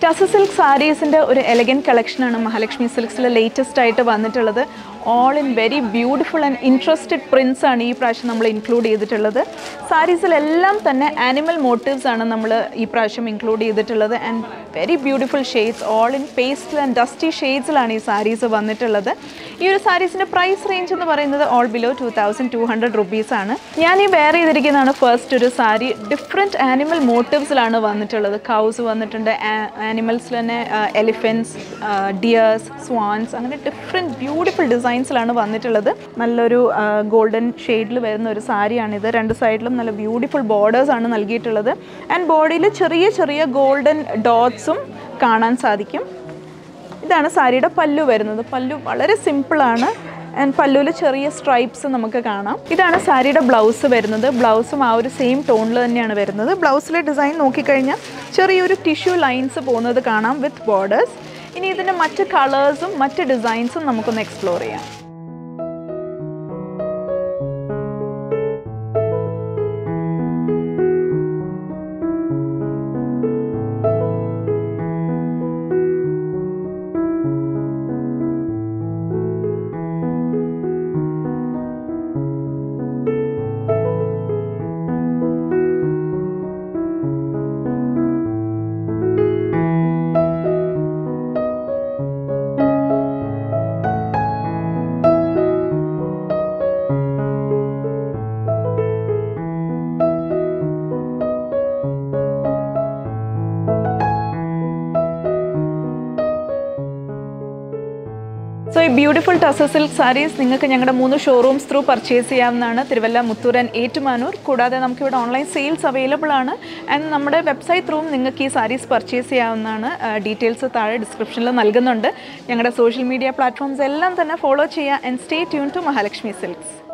Tussar silk സാരീസിൻ്റെ ഒരു elegant കളക്ഷനാണ് Mahalakshmi സിൽക്സിൽ latest ആയിട്ട് വന്നിട്ടുള്ളത്. All in very beautiful and interested prints ആണ് ഈ പ്രാവശ്യം നമ്മൾ ഇൻക്ലൂഡ് ചെയ്തിട്ടുള്ളത്. സാരീസിലെല്ലാം തന്നെ ആനിമൽ മോട്ടീവ്സ് ആണ് നമ്മൾ ഈ പ്രാവശ്യം ഇൻക്ലൂഡ് ചെയ്തിട്ടുള്ളത്. And very beautiful shades, all in pastel and dusty ഷെയ്ഡ്സിലാണ് ഈ സാരീസ് വന്നിട്ടുള്ളത്. ഈ ഒരു സാരീസിൻ്റെ പ്രൈസ് റേഞ്ച് എന്ന് പറയുന്നത് ഓൾ ബിലോ 2200 റുപ്പീസാണ്. ഞാൻ ഈ വെയർ ചെയ്തിരിക്കുന്നതാണ് ഫസ്റ്റ് ഒരു സാരി. ഡിഫറെൻറ്റ് ആനിമൽ മോട്ടീവ്സിലാണ് വന്നിട്ടുള്ളത്. കൗസ് വന്നിട്ടുണ്ട്, ആനിമൽസിൽ തന്നെ എലിഫൻസ്, ഡിയേഴ്സ്, സ്വാൻസ്, അങ്ങനെ ഡിഫറെൻറ്റ് ബ്യൂട്ടിഫുൾ ഡിസൈൻസിലാണ് വന്നിട്ടുള്ളത്. നല്ലൊരു ഗോൾഡൻ ഷെയ്ഡിൽ വരുന്ന ഒരു സാരിയാണിത്. രണ്ട് സൈഡിലും നല്ല ബ്യൂട്ടിഫുൾ ബോർഡേഴ്സ് ആണ് നൽകിയിട്ടുള്ളത്. ആൻഡ് ബോഡിയിൽ ചെറിയ ചെറിയ ഗോൾഡൻ ഡോട്ട്സും കാണാൻ സാധിക്കും. ഇതാണ് സാരിയുടെ പല്ലു വരുന്നത്. പല്ലു വളരെ സിമ്പിളാണ്. ആൻഡ് പല്ലുവിൽ ചെറിയ സ്ട്രൈപ്സ് നമുക്ക് കാണാം. ഇതാണ് സാരിയുടെ ബ്ലൗസ് വരുന്നത്. ബ്ലൗസും ആ ഒരു സെയിം ടോണിൽ തന്നെയാണ് വരുന്നത്. ബ്ലൗസിലെ ഡിസൈൻ നോക്കിക്കഴിഞ്ഞാൽ ചെറിയൊരു ടിഷ്യൂ ലൈൻസ് പോകുന്നത് കാണാം വിത്ത് ബോർഡേഴ്സ്. ഇനി ഇതിൻ്റെ മറ്റ് കളേഴ്സും മറ്റ് ഡിസൈൻസും നമുക്കൊന്ന് എക്സ്പ്ലോർ ചെയ്യാം. സോ ഈ ബ്യൂട്ടിഫുൾ ടസർ സിൽക്ക് സാരീസ് നിങ്ങൾക്ക് ഞങ്ങളുടെ 3 ഷോറൂംസ് ത്രൂ പർച്ചേസ് ചെയ്യാവുന്നതാണ്. തിരുവല്ല, മുത്തൂർ ആൻഡ് ഏറ്റുമാനൂർ. കൂടാതെ നമുക്കിവിടെ ഓൺലൈൻ സെയിൽസ് അവൈലബിൾ ആണ്. ആൻഡ് നമ്മുടെ വെബ്സൈറ്റ് ത്രൂവും നിങ്ങൾക്ക് ഈ സാരീസ് പർച്ചേസ് ചെയ്യാവുന്നതാണ്. ഡീറ്റെയിൽസ് താഴെ ഡിസ്ക്രിപ്ഷനിൽ നൽകുന്നുണ്ട്. ഞങ്ങളുടെ സോഷ്യൽ മീഡിയ പ്ലാറ്റ്ഫോംസ് എല്ലാം തന്നെ ഫോളോ ചെയ്യുക. And stay tuned to Mahalakshmi silks.